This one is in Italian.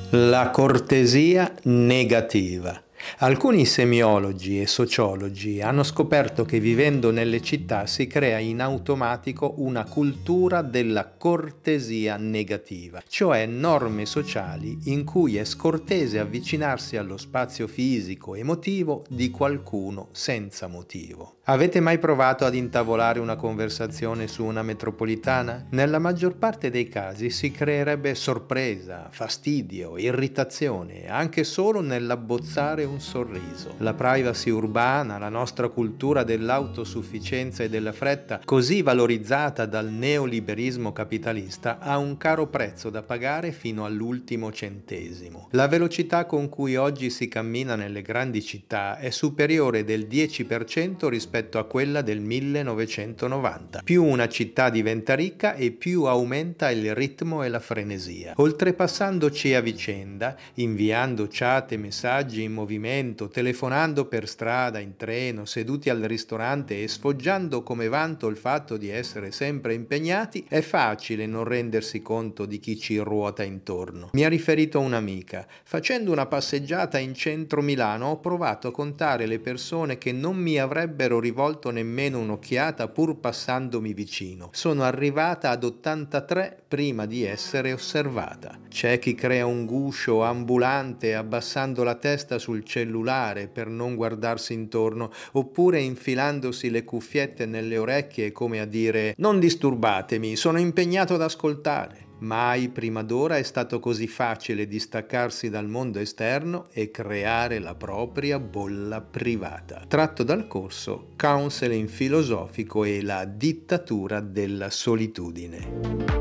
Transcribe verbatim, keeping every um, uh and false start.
La cortesia negativa. Alcuni semiologi e sociologi hanno scoperto che vivendo nelle città si crea in automatico una cultura della cortesia negativa, cioè norme sociali in cui è scortese avvicinarsi allo spazio fisico e emotivo di qualcuno senza motivo. Avete mai provato ad intavolare una conversazione su una metropolitana? Nella maggior parte dei casi si creerebbe sorpresa, fastidio, irritazione, anche solo nell'abbozzare un sorriso. La privacy urbana, la nostra cultura dell'autosufficienza e della fretta, così valorizzata dal neoliberismo capitalista, ha un caro prezzo da pagare fino all'ultimo centesimo. La velocità con cui oggi si cammina nelle grandi città è superiore del dieci per cento rispetto a quella del millenovecentonovanta. Più una città diventa ricca e più aumenta il ritmo e la frenesia. Oltrepassandoci a vicenda, inviando chat e messaggi in movimento, telefonando per strada, in treno, seduti al ristorante e sfoggiando come vanto il fatto di essere sempre impegnati, è facile non rendersi conto di chi ci ruota intorno. Mi ha riferito un'amica: facendo una passeggiata in centro Milano ho provato a contare le persone che non mi avrebbero rivolto nemmeno un'occhiata pur passandomi vicino. Sono arrivata ad ottantatré prima di essere osservata. C'è chi crea un guscio ambulante abbassando la testa sul cellulare per non guardarsi intorno, oppure infilandosi le cuffiette nelle orecchie come a dire: non disturbatemi, sono impegnato ad ascoltare. Mai prima d'ora è stato così facile distaccarsi dal mondo esterno e creare la propria bolla privata. Tratto dal corso Counseling filosofico e la dittatura della solitudine.